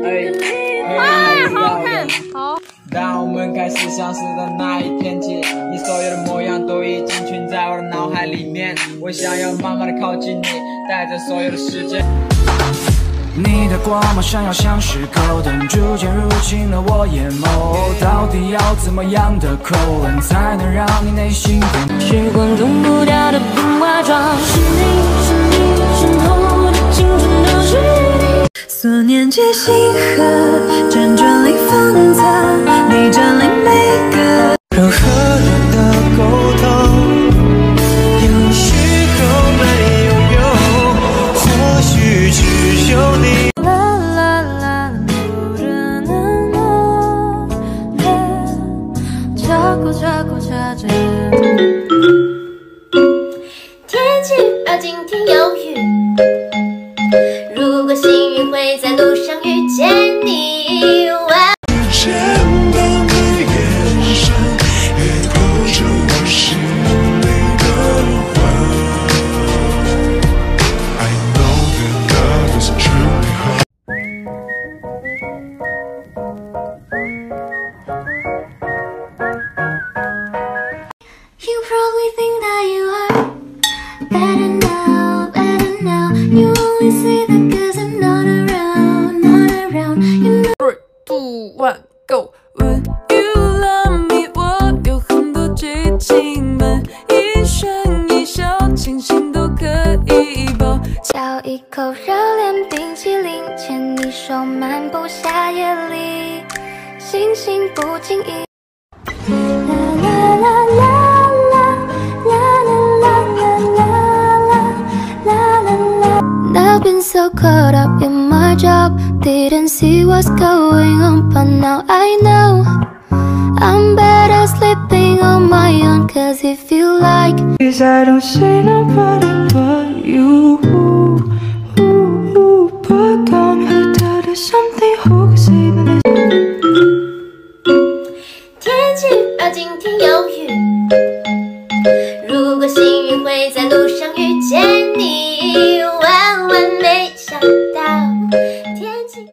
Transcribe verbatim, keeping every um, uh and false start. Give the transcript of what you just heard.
哇，好看，好。当我们开始相识的那一天起，你所有的模样都已经存在我的脑海里面。我想要慢慢的靠近你，带着所有的时间。你的光芒闪耀像是口灯，逐渐入侵了我眼眸。到底要怎么样的口吻才能让你内心变？时光中不掉的冰化妆，是你是你身后的青春都是你。所念皆星河，辗转里分层，你占领每个柔和的沟通。有时候没有用，或许只有你。 天气预报今天有雨，如果幸运会在路上遇见你。 简单的眼神，也勾着我心里的魂。I know that love is truly hard. You probably think that you are better now, better now. You only say that 'cause I'm not around, not around. You know. three, two, one, go. When you love me， 我有很多剧情们，一颦一笑，清醒都可以抱。 咬一口热恋冰淇淋，牵你手漫步夏夜里，星星不经意。啦啦啦啦。I've been so caught up in my job, didn't see what's going on, but now I know I'm better sleeping on my own. 'Cause if you like, 'cause I don't see nobody but you.